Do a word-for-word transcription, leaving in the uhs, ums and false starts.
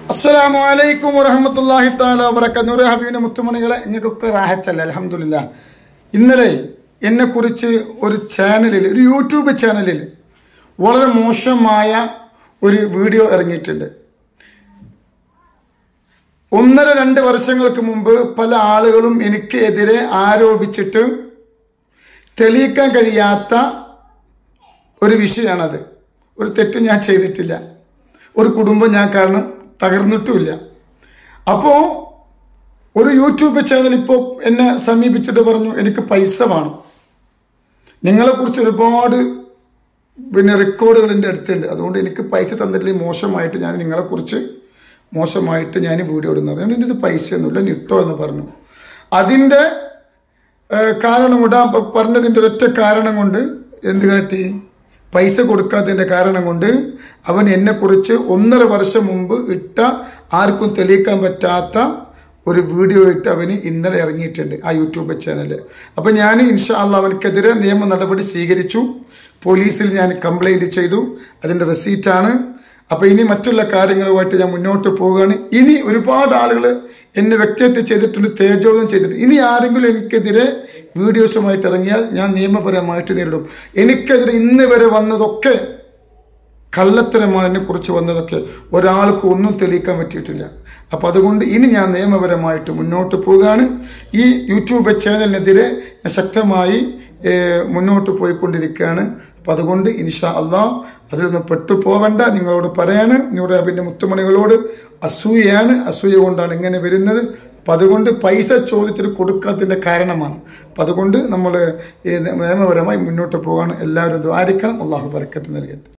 അസ്സലാമു അലൈക്കും വറഹ്മത്തുള്ളാഹി തആല വബറകാതുഹു. നൂറെ ഹബീബിന്റെ മുത്തുമണികളെ, നിങ്ങൾക്കൊക്കെ റാഹത്തല്ലേ? അൽഹംദുലില്ലാഹ്. ഇന്നലെ എന്നെക്കുറിച്ച് ഒരു ചാനലിൽ, ഒരു യൂട്യൂബ് ചാനലിൽ വളരെ മോശമായ ഒരു വീഡിയോ ഇറങ്ങിയിട്ടുണ്ട്. ഒന്നര രണ്ട് വർഷങ്ങൾക്ക് മുമ്പ് പല ആളുകളും എനിക്ക് എതിരെ ആരോപിച്ചിട്ട് തെളിയിക്കാൻ കഴിയാത്ത ഒരു വിഷയമാണത്. ഒരു തെറ്റും ഞാൻ ചെയ്തിട്ടില്ല, ഒരു കുടുംബം ഞാൻ കാരണം തകർന്നിട്ടുമില്ല. അപ്പോൾ ഒരു യൂട്യൂബ് ചാനൽ ഇപ്പോൾ എന്നെ സമീപിച്ചിട്ട് പറഞ്ഞു, എനിക്ക് പൈസ വേണം, നിങ്ങളെക്കുറിച്ച് ഒരുപാട് പിന്നെ റെക്കോർഡുകൾ എൻ്റെ അടുത്തുണ്ട്, അതുകൊണ്ട് എനിക്ക് പൈസ തന്നിട്ടില്ലെങ്കിൽ മോശമായിട്ട് ഞാൻ നിങ്ങളെക്കുറിച്ച് മോശമായിട്ട് ഞാൻ വീഡിയോ ഇടുന്നത്, അതുകൊണ്ട് ഇത് പൈസ ഒന്നുമില്ല, നിട്ടോ എന്ന് പറഞ്ഞു. അതിൻ്റെ കാരണം ഇടാൻ പറഞ്ഞതിൻ്റെ ഒറ്റ കാരണം കൊണ്ട് എന്ത് കാട്ടി, പൈസ കൊടുക്കാത്തതിൻ്റെ കാരണം കൊണ്ട് അവൻ എന്നെക്കുറിച്ച് ഒന്നര വർഷം മുമ്പ് ഇട്ട ആർക്കും തെളിയിക്കാൻ പറ്റാത്ത ഒരു വീഡിയോ ഇട്ട് അവന് ഇന്നലെ ഇറങ്ങിയിട്ടുണ്ട് ആ യൂട്യൂബ് ചാനൽ. അപ്പം ഞാൻ ഇൻഷാ അല്ലാഹ് അവനക്കെതിരെ നിയമ നടപടി സ്വീകരിച്ചു. പോലീസിൽ ഞാൻ കംപ്ലൈൻറ്റ് ചെയ്തു, അതിൻ്റെ റെസീറ്റാണ്. അപ്പം ഇനി മറ്റുള്ള കാര്യങ്ങളുമായിട്ട് ഞാൻ മുന്നോട്ട് പോവുകയാണ്. ഇനി ഒരുപാട് ആളുകൾ എന്നെ വ്യക്തിഹത്യ ചെയ്തിട്ടുണ്ട്, തേജോധം ചെയ്തിട്ടുണ്ട്. ഇനി ആരെങ്കിലും എനിക്കെതിരെ വീഡിയോസുമായിട്ട് ഇറങ്ങിയാൽ ഞാൻ നിയമപരമായിട്ട് നേരിടും. എനിക്കെതിരെ ഇന്ന് വരെ വന്നതൊക്കെ കള്ളത്തരമാണ്, എന്നെക്കുറിച്ച് വന്നതൊക്കെ ഒരാൾക്ക് ഒന്നും തെളിയിക്കാൻ പറ്റിയിട്ടില്ല. അപ്പം അതുകൊണ്ട് ഇനി ഞാൻ നിയമപരമായിട്ട് മുന്നോട്ട് പോവുകയാണ്. ഈ യൂട്യൂബ് ചാനലിനെതിരെ ഞാൻ ശക്തമായി മുന്നോട്ട് പോയിക്കൊണ്ടിരിക്കുകയാണ്. അപ്പം അതുകൊണ്ട് ഇൻഷാ അല്ലാഹ് അതിലൊന്നും പെട്ടുപോകണ്ട. നിങ്ങളോട് പറയാണ്, നൂറെ ഹബീബിന്റെ മുത്തുമണികളോട് അസൂയയാണ്, അസൂയ കൊണ്ടാണ് ഇങ്ങനെ വരുന്നത്. അപ്പം അതുകൊണ്ട് പൈസ ചോദിച്ചിട്ട് കൊടുക്കാത്തതിൻ്റെ കാരണമാണ്. അപ്പം അതുകൊണ്ട് നമ്മൾ നിയമപരമായി മുന്നോട്ട് പോകാൻ എല്ലാവരും ദ്വാരിക്കണം. അല്ലാഹു ബറക്കത്ത് നൽകട്ടെ.